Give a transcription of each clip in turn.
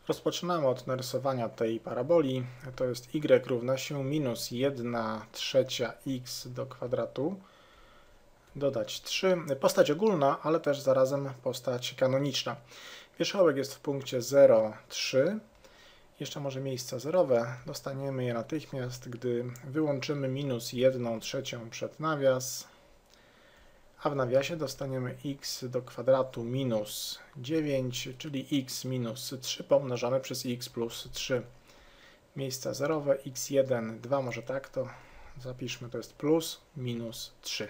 Rozpoczynamy od narysowania tej paraboli. To jest y równa się minus 1/3 x do kwadratu. Dodać 3. Postać ogólna, ale też zarazem postać kanoniczna. Wierzchołek jest w punkcie 0, 3. Jeszcze może miejsca zerowe. Dostaniemy je natychmiast, gdy wyłączymy minus 1/3 przed nawias. A w nawiasie dostaniemy x do kwadratu minus 9, czyli x minus 3 pomnożone przez x plus 3. Miejsca zerowe, x1, 2, może tak to zapiszmy, to jest plus, minus 3.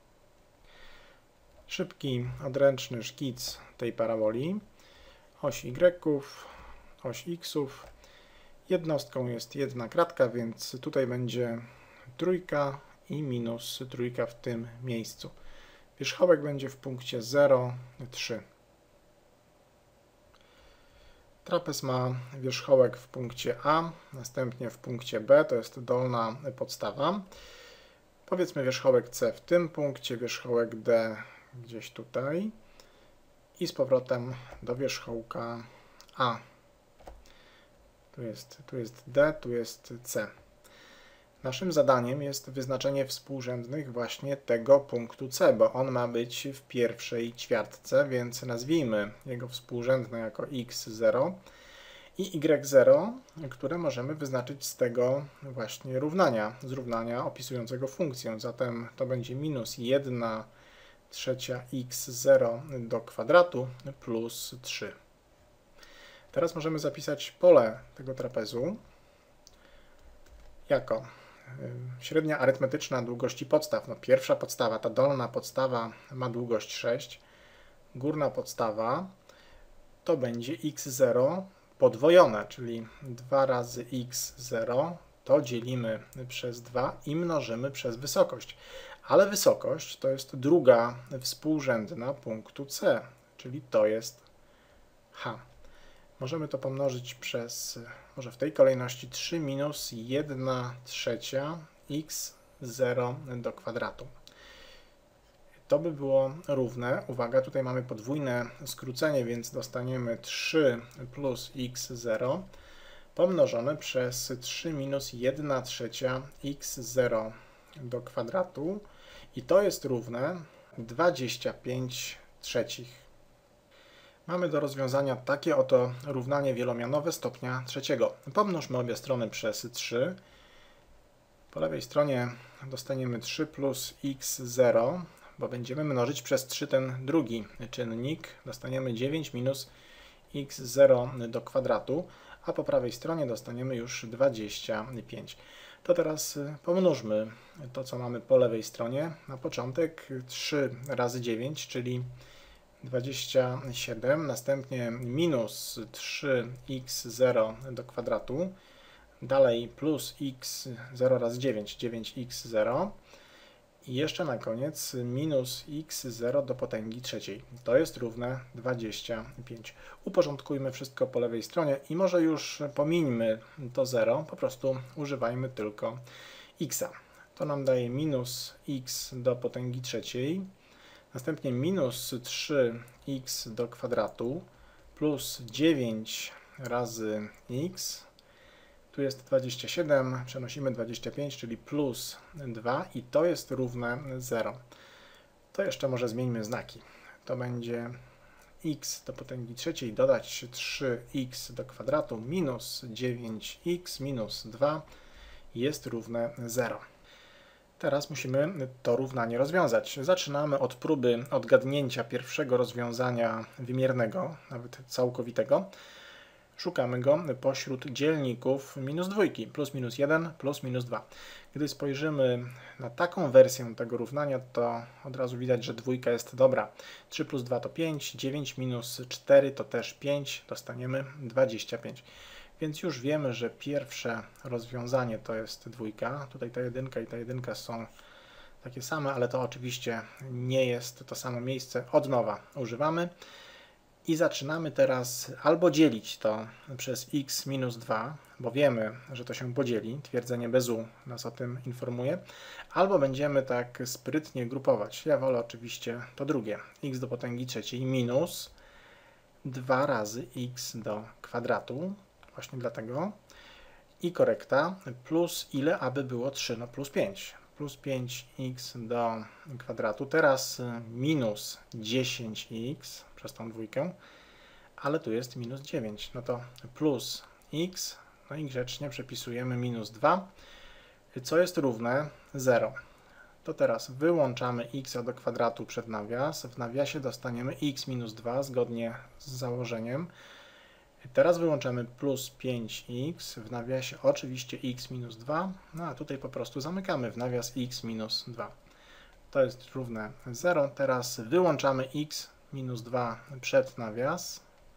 Szybki, odręczny szkic tej paraboli. Oś y, oś xów. Jednostką jest jedna kratka, więc tutaj będzie trójka i minus trójka w tym miejscu. Wierzchołek będzie w punkcie 0, 3. Trapez ma wierzchołek w punkcie A, następnie w punkcie B, to jest dolna podstawa. Powiedzmy wierzchołek C w tym punkcie, wierzchołek D gdzieś tutaj i z powrotem do wierzchołka A. Tu jest D, tu jest C. Naszym zadaniem jest wyznaczenie współrzędnych właśnie tego punktu C, bo on ma być w pierwszej ćwiartce, więc nazwijmy jego współrzędne jako x0 i y0, które możemy wyznaczyć z tego właśnie równania, z równania opisującego funkcję. Zatem to będzie minus 1/3 x0 do kwadratu plus 3. Teraz możemy zapisać pole tego trapezu jako średnia arytmetyczna długości podstaw. No, pierwsza podstawa, ta dolna podstawa ma długość 6. Górna podstawa to będzie x0 podwojone, czyli 2 razy x0 to dzielimy przez 2 i mnożymy przez wysokość. Ale wysokość to jest druga współrzędna punktu C, czyli to jest h. Możemy to pomnożyć przez, może w tej kolejności 3 minus 1/3 x0 do kwadratu. To by było równe, uwaga, tutaj mamy podwójne skrócenie, więc dostaniemy 3 plus x0 pomnożone przez 3 minus 1/3 x0 do kwadratu i to jest równe 25/3. Mamy do rozwiązania takie oto równanie wielomianowe stopnia trzeciego. Pomnożmy obie strony przez 3. Po lewej stronie dostaniemy 3 plus x0, bo będziemy mnożyć przez 3 ten drugi czynnik. Dostaniemy 9 minus x0 do kwadratu, a po prawej stronie dostaniemy już 25. To teraz pomnóżmy to, co mamy po lewej stronie. Na początek 3 razy 9, czyli 27, następnie minus 3x0 do kwadratu, dalej plus x0 razy 9, 9x0 i jeszcze na koniec minus x0 do potęgi trzeciej. To jest równe 25. Uporządkujmy wszystko po lewej stronie i może już pomińmy to 0, po prostu używajmy tylko x. To nam daje minus x do potęgi trzeciej. Następnie minus 3x do kwadratu plus 9 razy x. Tu jest 27, przenosimy 25, czyli plus 2 i to jest równe 0. To jeszcze może zmieńmy znaki. To będzie x do potęgi trzeciej dodać 3x do kwadratu minus 9x minus 2 jest równe 0. Teraz musimy to równanie rozwiązać. Zaczynamy od próby odgadnięcia pierwszego rozwiązania wymiernego, nawet całkowitego. Szukamy go pośród dzielników minus dwójki, plus minus 1, plus minus 2. Gdy spojrzymy na taką wersję tego równania, to od razu widać, że dwójka jest dobra. 3 plus 2 to 5, 9 minus 4 to też 5, dostaniemy 25. Więc już wiemy, że pierwsze rozwiązanie to jest dwójka. Tutaj ta jedynka i ta jedynka są takie same, ale to oczywiście nie jest to samo miejsce. Od nowa używamy. I zaczynamy teraz albo dzielić to przez x minus 2, bo wiemy, że to się podzieli. Twierdzenie bez u nas o tym informuje. Albo będziemy tak sprytnie grupować. Ja wolę oczywiście to drugie. X do potęgi trzeciej minus 2 razy x do kwadratu, właśnie dlatego, i korekta, plus ile, aby było 3, no plus 5. Plus 5x do kwadratu, teraz minus 10x przez tą dwójkę, ale tu jest minus 9, no to plus x, no i grzecznie przepisujemy minus 2, co jest równe 0. To teraz wyłączamy x do kwadratu przed nawias, w nawiasie dostaniemy x minus 2 zgodnie z założeniem. Teraz wyłączamy plus 5x, w nawiasie oczywiście x minus 2, no a tutaj po prostu zamykamy w nawias x minus 2. To jest równe 0. Teraz wyłączamy x minus 2 przed nawias,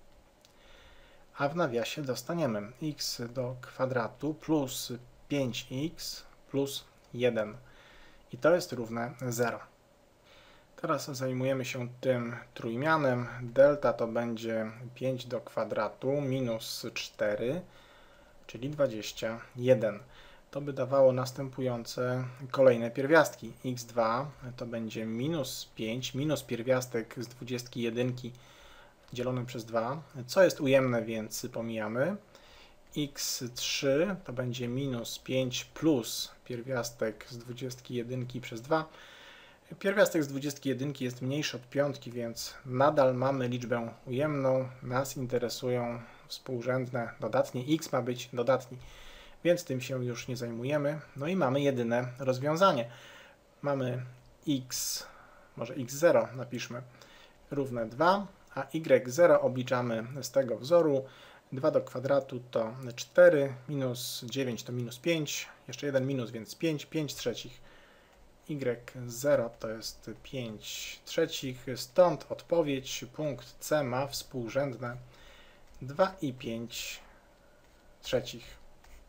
a w nawiasie dostaniemy x do kwadratu plus 5x plus 1. I to jest równe 0. Teraz zajmujemy się tym trójmianem. Delta to będzie 5 do kwadratu minus 4, czyli 21. To by dawało następujące kolejne pierwiastki. x2 to będzie minus 5, minus pierwiastek z 21 dzielony przez 2, co jest ujemne, więc pomijamy. x3 to będzie minus 5 plus pierwiastek z 21 przez 2. Pierwiastek z 21 jest mniejszy od piątki, więc nadal mamy liczbę ujemną. Nas interesują współrzędne dodatnie. X ma być dodatni, więc tym się już nie zajmujemy. No i mamy jedyne rozwiązanie. Mamy x, może x0 napiszmy, równe 2, a y0 obliczamy z tego wzoru. 2 do kwadratu to 4, minus 9 to minus 5, jeszcze jeden minus, więc 5, 5 trzecich. y0 to jest 5 trzecich, stąd odpowiedź, punkt C ma współrzędne 2 i 5 trzecich.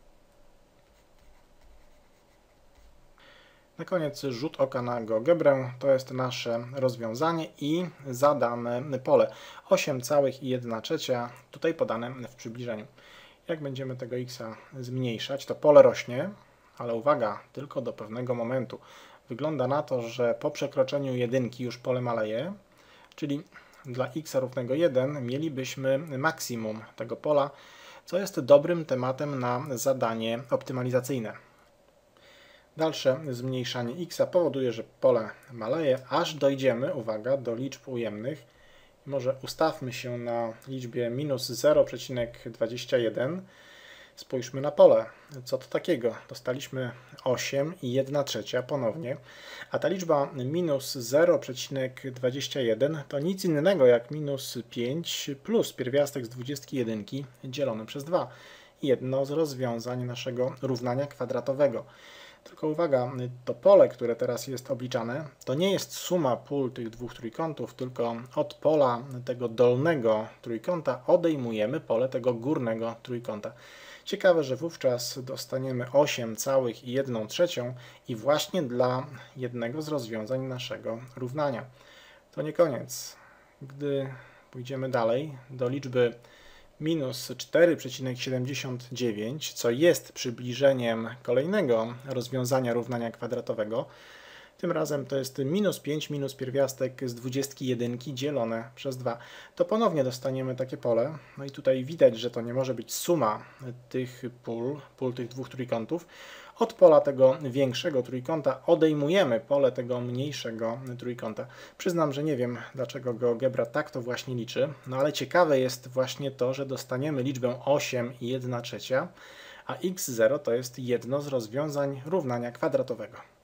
Na koniec rzut oka na GeoGebrę, to jest nasze rozwiązanie i zadane pole 8,1/3, tutaj podane w przybliżeniu. Jak będziemy tego x zmniejszać, to pole rośnie, ale uwaga, tylko do pewnego momentu. Wygląda na to, że po przekroczeniu jedynki już pole maleje, czyli dla x równego 1 mielibyśmy maksimum tego pola, co jest dobrym tematem na zadanie optymalizacyjne. Dalsze zmniejszanie x powoduje, że pole maleje, aż dojdziemy, uwaga, do liczb ujemnych. Może ustawmy się na liczbie minus 0,21. Spójrzmy na pole. Co to takiego? Dostaliśmy 8,1/3 ponownie, a ta liczba minus 0,21 to nic innego jak minus 5 plus pierwiastek z 21 dzielony przez 2. Jedno z rozwiązań naszego równania kwadratowego. Tylko uwaga, to pole, które teraz jest obliczane, to nie jest suma pól tych dwóch trójkątów, tylko od pola tego dolnego trójkąta odejmujemy pole tego górnego trójkąta. Ciekawe, że wówczas dostaniemy 8,1/3 i właśnie dla jednego z rozwiązań naszego równania. To nie koniec. Gdy pójdziemy dalej do liczby minus 4,79, co jest przybliżeniem kolejnego rozwiązania równania kwadratowego, tym razem to jest minus 5 minus pierwiastek z 21 dzielone przez 2. To ponownie dostaniemy takie pole. No i tutaj widać, że to nie może być suma tych pól tych dwóch trójkątów. Od pola tego większego trójkąta odejmujemy pole tego mniejszego trójkąta. Przyznam, że nie wiem, dlaczego GeoGebra tak to właśnie liczy, no ale ciekawe jest właśnie to, że dostaniemy liczbę 8,1/3, a x0 to jest jedno z rozwiązań równania kwadratowego.